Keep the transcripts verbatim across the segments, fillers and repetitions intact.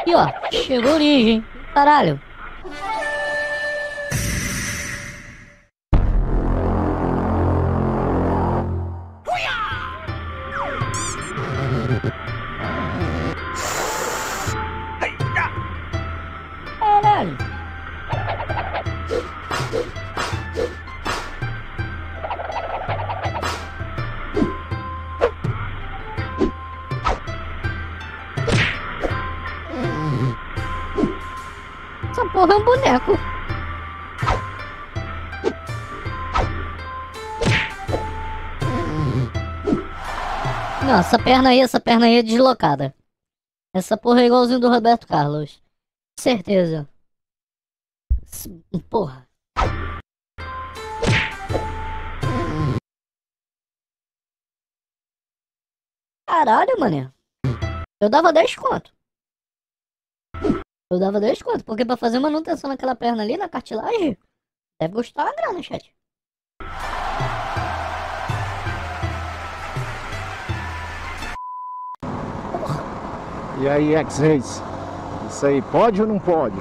E ó, chegou a origem. Caralho. Caralho. Essa porra é um boneco. Não, essa perna aí, essa perna aí é deslocada. Essa porra é igualzinho do Roberto Carlos. Certeza. Porra. Caralho, mané. Eu dava dez conto. Eu dava dez conto, porque pra fazer manutenção naquela perna ali, na cartilagem, deve custar uma grana, chat. E aí, X-Race? Isso aí pode ou não pode?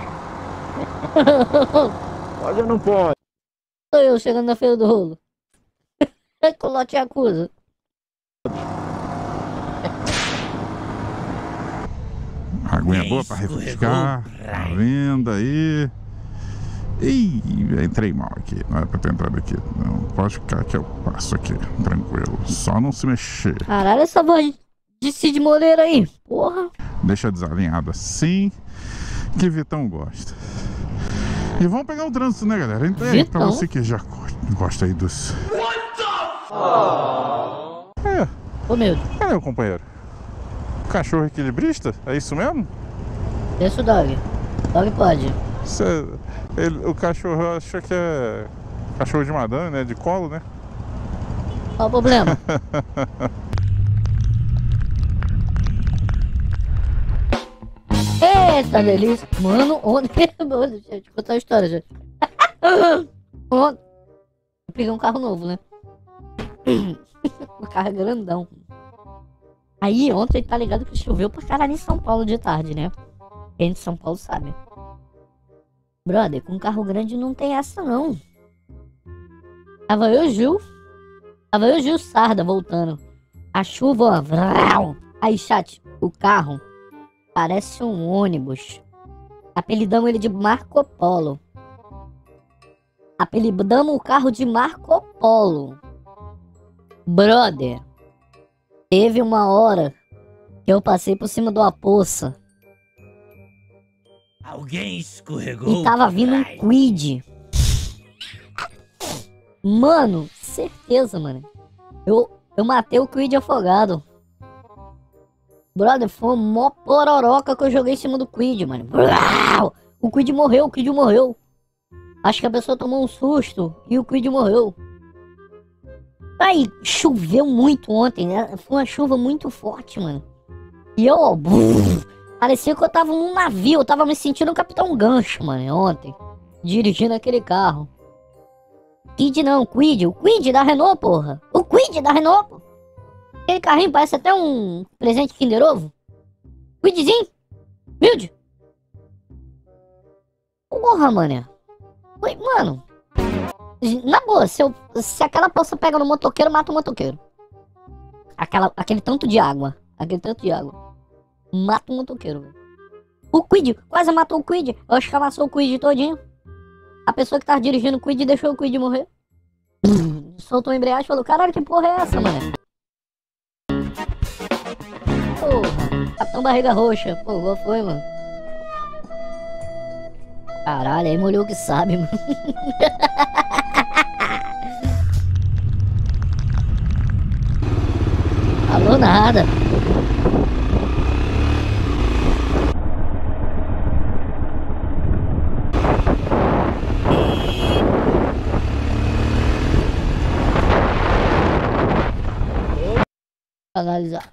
Pode ou não pode? Sou eu chegando na feira do rolo. Com lote acusa. A aguinha é boa pra refrescar. Tá vendo aí? Ih, entrei mal aqui. Não era pra ter entrado aqui. Não, pode ficar que eu passo aqui. Tranquilo. Só não se mexer. Caralho, essa voz de Cid Moreira aí. Porra. Deixa desalinhado assim, que Vitão gosta. E vamos pegar o trânsito, né, galera? Então, é, pra você que já gosta aí dos... Oh. É. Ô, meu. É, meu companheiro. Cachorro equilibrista? É isso mesmo? Isso, Dog. Dog pode. Cê, ele, o cachorro acha que é cachorro de madame, né? De colo, né? Qual o problema? Eita delícia. Mano, ontem... Deixa eu te contar a história, gente. Ontem... Eu peguei um carro novo, né? Um carro grandão. Aí ontem, tá ligado que choveu pra caralho em São Paulo de tarde, né? Quem de São Paulo sabe. Brother, com um carro grande não tem essa não. Tava eu e o Gil. Tava eu e o Gil Sarda voltando. A chuva, ó. Vrau. Aí, chat, o carro parece um ônibus. Apelidamos ele de Marco Polo. Apelidamos o carro de Marco Polo. Brother, teve uma hora que eu passei por cima de uma poça. Alguém escorregou. E tava vindo um Quid. Mano, certeza, mano. Eu, eu matei o Quid afogado. Brother, foi uma mó pororoca que eu joguei em cima do Quid, mano. O Quid morreu, o Quid morreu. Acho que a pessoa tomou um susto e o Quid morreu. Aí, choveu muito ontem, né? Foi uma chuva muito forte, mano. E eu, ó, parecia que eu tava num navio, eu tava me sentindo um Capitão Gancho, mano, ontem. Dirigindo aquele carro. Quid não, Quid, o Quid da Renault, porra. O Quid da Renault, porra. Aquele carrinho parece até um presente Kinder Ovo. Quidzinho. Humilde. Porra, mané. Oi, mano. Na boa, se, eu, se aquela poça pega no motoqueiro, mata o motoqueiro. Aquela, aquele tanto de água. Aquele tanto de água. Mata o motoqueiro, velho. O Quid, quase matou o Quid. Eu acho que amassou o Quid todinho. A pessoa que tava dirigindo o Quid deixou o Quid morrer. Soltou a embreagem e falou, caralho, que porra é essa, mané? Porra, Capitão Barriga Roxa. Pô, qual foi, mano? Caralho, aí molhou o que sabe, mano. Falou nada. Analisar.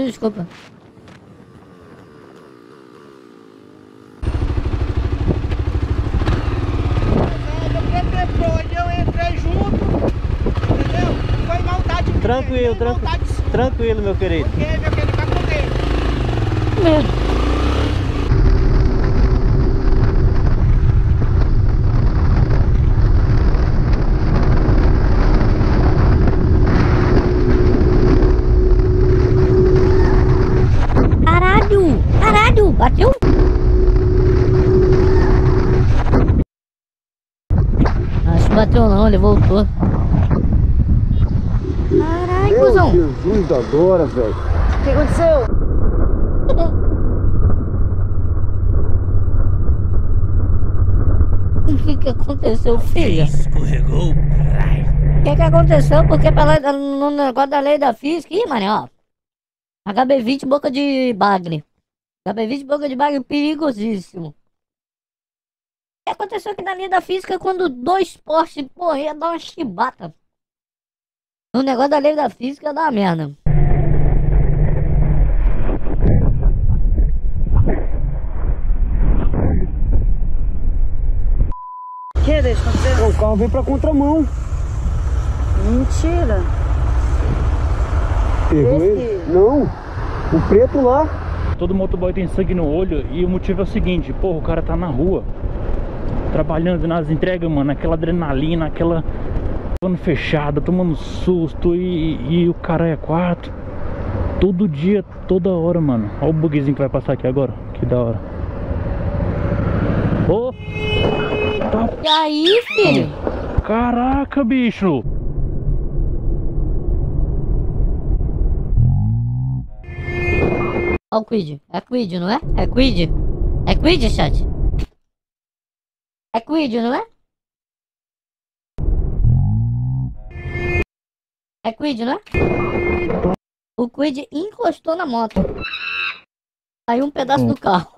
desculpa. Eu entrei junto, entendeu? Foi maldade minha. Tranquilo, tranquilo. Maldade... Tranquilo, meu querido. Porque, meu querido, vai comer. Medo. Caralho! Caralho! Bateu? Acho que bateu não, ele voltou. Caralho, cuzão! Jesus da Dora, velho. O que aconteceu? O que que aconteceu, filha? Escorregou. O que que aconteceu? Porque pela, no negócio da lei da física, ih, mano, ó. H B vinte boca de bagre. H B vinte boca de bagre perigosíssimo. O que aconteceu aqui na linha da física quando dois Porsche, porra, ia dar uma chibata. O negócio da lei da física dá uma merda. O que deixa acontecer? O carro veio pra contramão. Mentira. Pegou Esse- ele? Não. O preto lá. Todo motoboy tem sangue no olho e o motivo é o seguinte, porra, o cara tá na rua, trabalhando nas entregas, mano, aquela adrenalina, aquela... Tomando fechada, tomando susto e, e o cara é quatro. Todo dia, toda hora, mano. Olha o bugzinho que vai passar aqui agora, que da hora. Ô! Tá... E aí, filho? Caraca, bicho! Ó o Quid. É Quid, não é? É Quid? É Quid, chat? É Quid, não é? É Quid, não é? O Quid encostou na moto. Aí um pedaço do carro.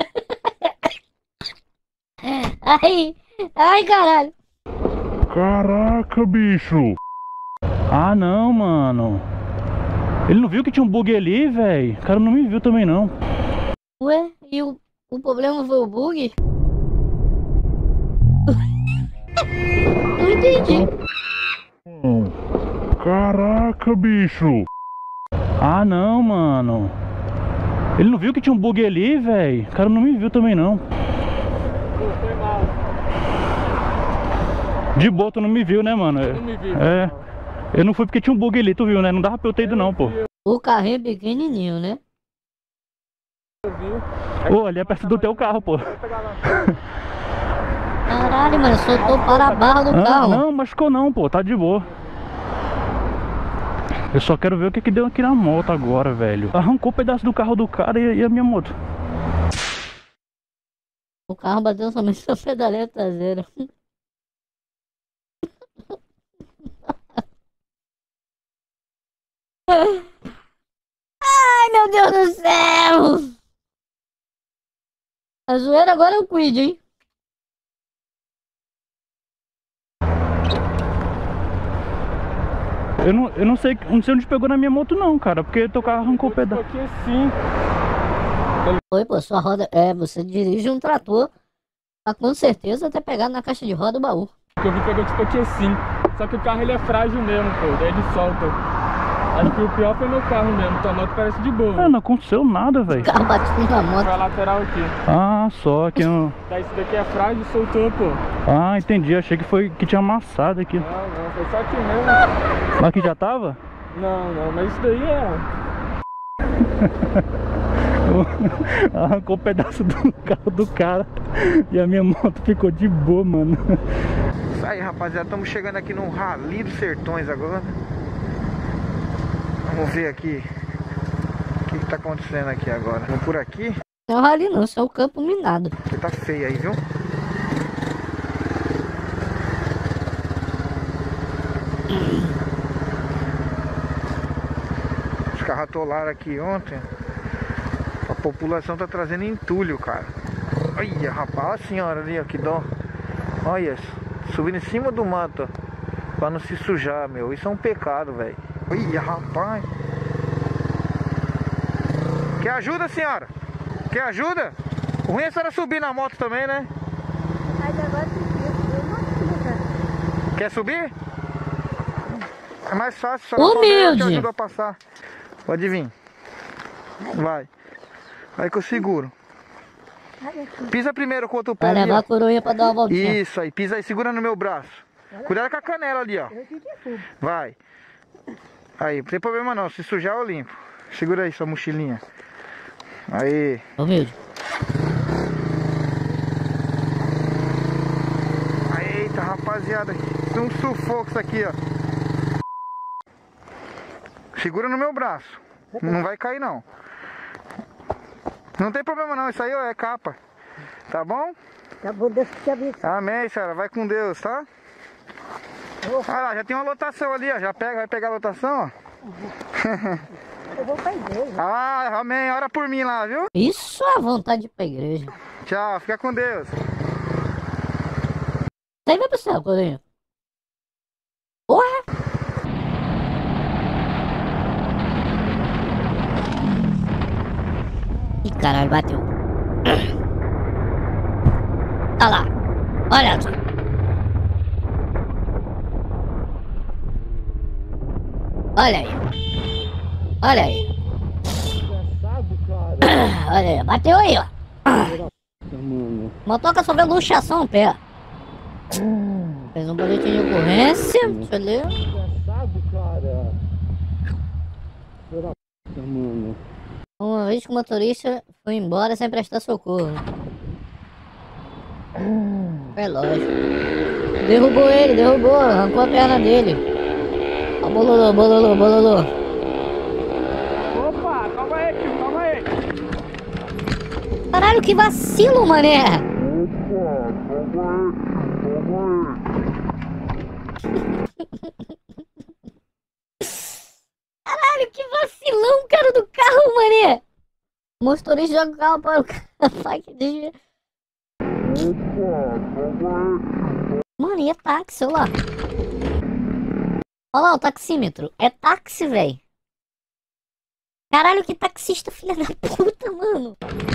Ai, ai, caralho. Caraca, bicho! Ah, não, mano. Ele não viu que tinha um bug ali, velho? O cara não me viu também, não. Ué, e o, o problema foi o bug? Não entendi. Caraca, bicho! Ah, não, mano. Ele não viu que tinha um bug ali, velho? O cara não me viu também, não. Foi mal. De boa, tu não me viu, né, mano? Não me vi. É. Eu não fui porque tinha um bug ali, tu viu, né? Não dava pra eu ter ido, não, pô. O carrinho é pequenininho, né? Ô, ali é perto do teu carro, pô. Caralho, mano, soltou para a barra do Ah, carro. não, machucou não, pô. Tá de boa. Eu só quero ver o que que deu aqui na moto agora, velho. Arrancou um pedaço do carro do cara e, e a minha moto. O carro bateu somente na pedaleira traseira. Ai, meu Deus do céu! A zoeira agora é o Quid, hein? Eu não, eu não sei, não sei onde pegou na minha moto não, cara. Porque teu carro arrancou o pedaço. Aqui assim. Foi, pô, sua roda... É, você dirige um trator. Tá com certeza até pegar na caixa de roda o baú. Eu vi pegou tipo aqui assim. Só que o carro ele é frágil mesmo, pô. Daí ele solta. Acho que o pior foi meu carro mesmo. Tua moto parece de boa. Ah, não aconteceu nada, velho. O carro bateu na moto. Foi a lateral aqui. Ah, só que não... Daí esse daqui é frágil e soltou, pô. Ah, entendi. Achei que foi que tinha amassado aqui. Não, não. Foi só aqui mesmo. Mas que já tava? Não, não. Mas isso daí é... Arrancou um pedaço do carro do cara e a minha moto ficou de boa, mano. Isso aí, rapaziada, estamos chegando aqui no Rally dos Sertões agora. Vamos ver aqui o que, que tá acontecendo aqui agora. Vamos por aqui, Não é o rally não, isso é o campo minado. que tá feio aí, viu? Os carros atolaram aqui ontem. A população tá trazendo entulho, cara. Olha, rapaz, olha a senhora ali, ó, que dó. Olha, subindo em cima do mato, ó, pra não se sujar, meu. Isso é um pecado, velho. Olha, rapaz. Quer ajuda, senhora? Quer ajuda? O ruim é a senhora subir na moto também, né? Mas agora eu não consigo. Quer subir? É mais fácil, só não Humilde. te ajuda a passar. Pode vir. Vai. Vai que eu seguro. Pisa primeiro com o outro pé Vai ali, levar ó. a coroinha pra dar uma voltinha. Isso aí, pisa aí, segura no meu braço. Cuidado com a canela ali, ó. Vai. Aí, não tem problema não, se sujar eu limpo. Segura aí sua mochilinha. Aí. Humilde. Eita, rapaziada, tem um sufoco isso aqui, ó. Segura no meu braço. Não vai cair não. Não tem problema não, isso aí ó, é capa. Tá bom? Tá bom, Deus te abençoe. Amém, senhora. Vai com Deus, tá? Olha lá, já tem uma lotação ali, ó. Já pega, vai pegar a lotação, ó. Eu vou pra igreja. Ah, amém. Ora por mim lá, viu? Isso é vontade de ir pra igreja. Tchau, fica com Deus. Aí vai pro céu, coroinha. Porra! Ih, caralho, bateu. Olha lá. Olha só. Olha aí. Olha aí. Olha aí, bateu aí, ó. Motoca só vê luxação no pé. Fez um boletim de ocorrência. Deixa eu ler. Uma vez que o motorista foi embora sem prestar socorro. É lógico. Derrubou ele, derrubou, arrancou a perna dele. Ó, bololô, bololô, bololô. Opa, calma aí, tio, calma aí. Caralho, que vacilo, mané. Caralho, que vacilão, cara do carro, mané. O motorista joga o carro para o cara. Vai que desvia. Mano, e é táxi, olha lá. Olha lá o taxímetro. É táxi, velho. Caralho, que taxista, filha da puta, mano.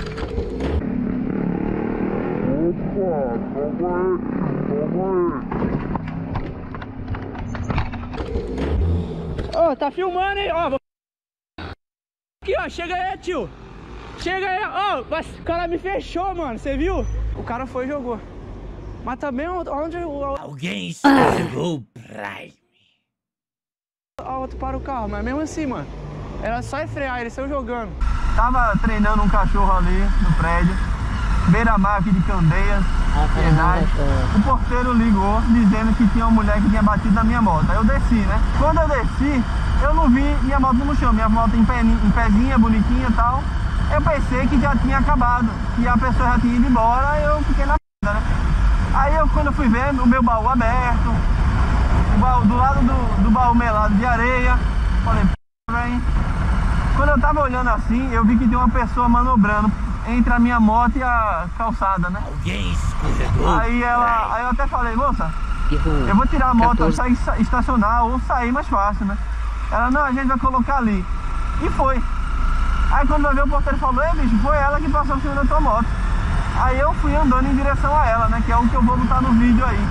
Ô, tá filmando, hein? Ó, vou... Aqui, ó, chega aí, tio. Chega aí, ó. O cara me fechou, mano, você viu? O cara foi e jogou. Mas também onde o... Alguém escorregou pra mim. A outro para o carro, mas mesmo assim, mano. Era só ir frear, eles estão jogando. Tava treinando um cachorro ali no prédio. Beira-mar aqui de Candeias, verdade. O porteiro ligou dizendo que tinha uma mulher que tinha batido na minha moto. Aí eu desci, né? Quando eu desci, eu não vi minha moto no chão. Minha moto em, pé, em pezinha, bonitinha e tal. Eu pensei que já tinha acabado, que a pessoa já tinha ido embora. Eu fiquei na p***, né? Aí eu, quando eu fui ver, o meu baú aberto, o baú, do lado do, do baú melado de areia. Falei, p***, velho. Quando eu tava olhando assim, eu vi que tinha uma pessoa manobrando entre a minha moto e a calçada, né? Alguém escorregou. Aí ela, aí eu até falei, moça, eu vou tirar a moto, sair, estacionar ou sair mais fácil, né? Ela, não, a gente vai colocar ali. E foi. Aí quando eu vi o porteiro falou, ei bicho, foi ela que passou por cima da tua moto. Aí eu fui andando em direção a ela, né? Que é o que eu vou botar no vídeo aí.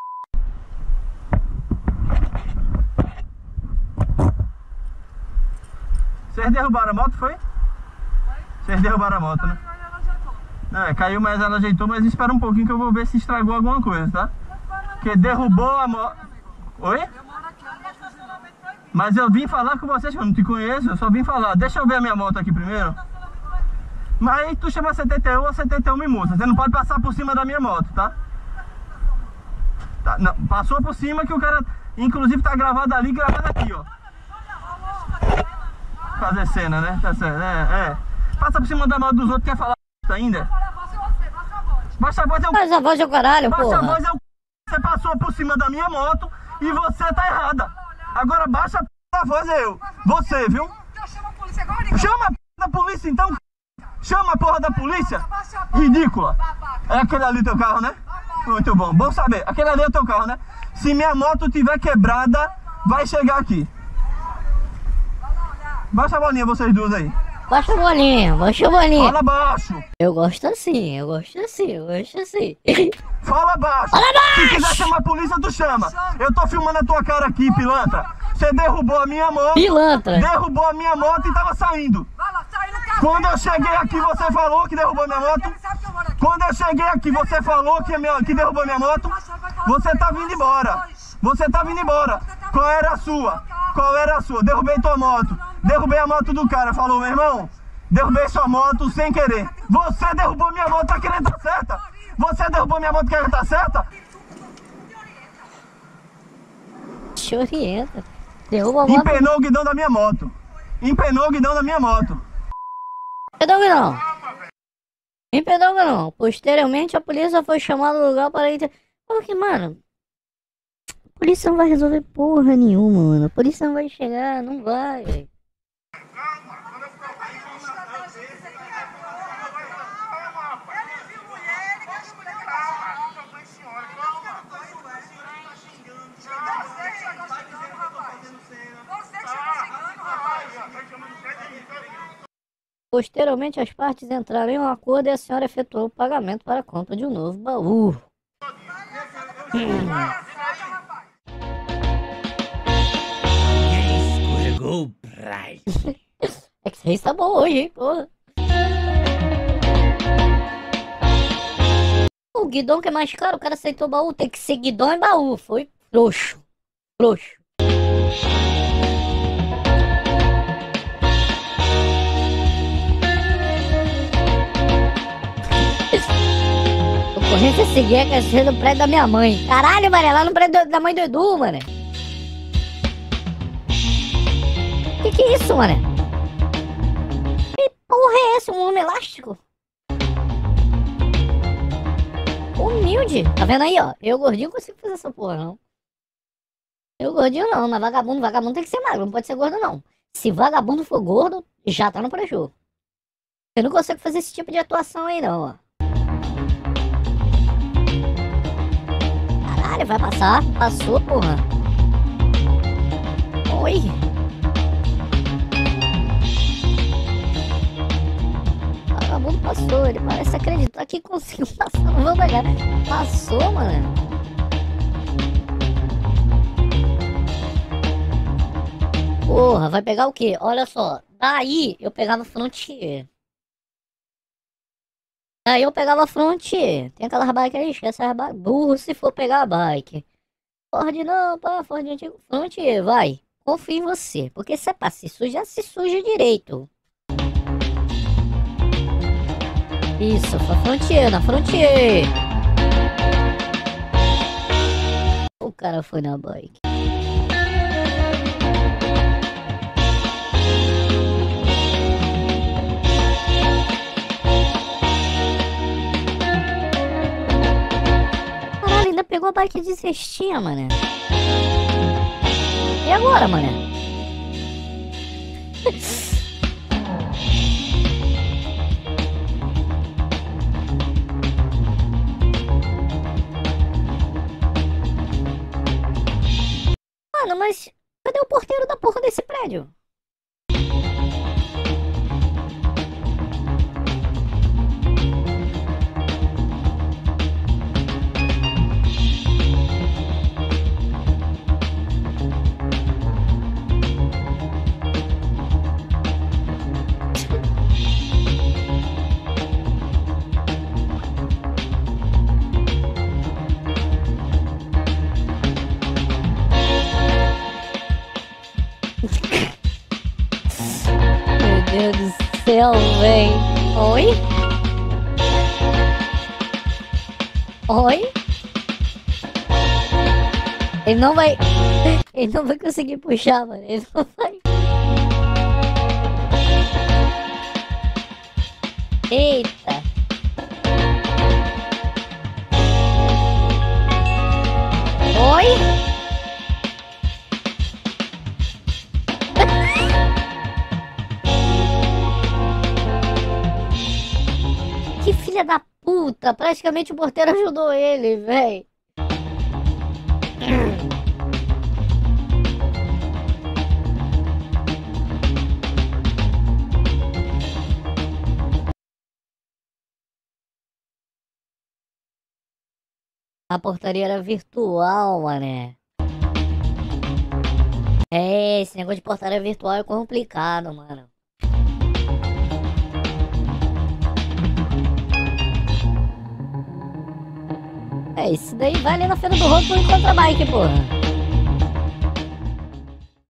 Vocês derrubaram a moto, foi? Vocês derrubaram a moto, né? Não, é, caiu, mas ela ajeitou, mas espera um pouquinho que eu vou ver se estragou alguma coisa, tá? Porque derrubou a moto... Oi? Mas eu vim falar com vocês, que eu não te conheço, eu só vim falar. Deixa eu ver a minha moto aqui primeiro. Mas aí tu chama setenta e um, a setenta e um me multa. Você não pode passar por cima da minha moto, tá? Tá, não, passou por cima que o cara, inclusive tá gravado ali, gravado aqui, ó. Fazer cena, né? Tá certo, é, é. Passa por cima da moto dos outros, quer falar ainda? Baixa a voz é o... Baixa a voz é o caralho, Baixa porra. a voz é o... Você passou por cima da minha moto e você tá errada. Agora baixa a voz é eu. Você, viu? Chama a p... da polícia então. Chama a porra da polícia. Ridícula. É aquele ali teu carro, né? Muito bom. Bom saber. Aquele ali é o teu carro, né? Se minha moto tiver quebrada, vai chegar aqui. Baixa a bolinha vocês duas aí. baixa a bolinha, baixa a bolinha. Fala baixo. Eu gosto assim, eu gosto assim, eu gosto assim. Fala baixo. Fala baixo. Se quiser chamar a polícia, tu chama. Eu tô filmando a tua cara aqui, pilantra. Você derrubou a minha moto. Pilantra. Derrubou a minha moto e tava saindo. Quando eu cheguei aqui, você falou que derrubou minha moto. Quando eu cheguei aqui, você falou que, minha, que derrubou minha moto. Você tá vindo embora. Você tá vindo embora. Qual era a sua? Qual era a sua? Derrubei tua moto. Derrubei a moto do cara. Falou, meu irmão, derrubei sua moto sem querer. Você derrubou minha moto, tá querendo tá certa? Você derrubou minha moto querendo tá certa? Te orienta. Derruba a moto. Empenou o guidão da minha moto. Empenou o guidão da minha moto. Empenou o guidão. Empenou o guidão. Posteriormente, a polícia foi chamada no lugar para ir... Porque, mano... A polícia não vai resolver porra nenhuma, mano. A polícia não vai chegar, não vai, velho. Posteriormente, as partes entraram em um acordo e a senhora efetuou o pagamento para a compra de um novo baú. Escorregou o praia. É que você está bom hoje, hein, porra. O guidão que é mais caro, o cara aceitou o baú. Tem que ser guidão e baú. Foi frouxo. Frouxo. Ocorrência seguir a caixa do prédio da minha mãe. Caralho, mané, lá no prédio da mãe do Edu, mané. Que que é isso, mané? Que porra é essa? Um homem elástico? Humilde. Tá vendo aí, ó? Eu gordinho não consigo fazer essa porra, não. Eu gordinho não, mas vagabundo, vagabundo tem que ser magro, não pode ser gordo, não. Se vagabundo for gordo, já tá no prejuízo. Eu não consigo fazer esse tipo de atuação aí, não, ó. Caralho, vai passar? Passou, porra. Oi. Vagabundo passou, ele parece acreditar que conseguiu passar. Não vou pegar. Passou, mano. Porra, vai pegar o quê? Olha só. Daí eu pegava Frontier. Daí eu pegava Frontier. Tem aquelas bikes ali, esquece as bikes. Burro se for pegar a bike. Ford não, pá, Ford antigo. Frontier, vai. Confio em você. Porque se é pra se sujar, se suja direito. Isso, foi Frontier, na Frontier. O cara foi na bike. Caralho, ainda pegou a bike de cestinha, mané. E agora, mané? Mano, mas cadê o porteiro da porra desse prédio? Meu Deus do céu, véi. Oi? Oi? Ele não vai... Ele não vai conseguir puxar, mano. Ele não vai... Eita. Oi? Que filha da puta, praticamente o porteiro ajudou ele, véi. A portaria era virtual, mané. É, esse negócio de portaria virtual é complicado, mano. É, isso daí vai ali na feira do rosto e encontra bike, porra.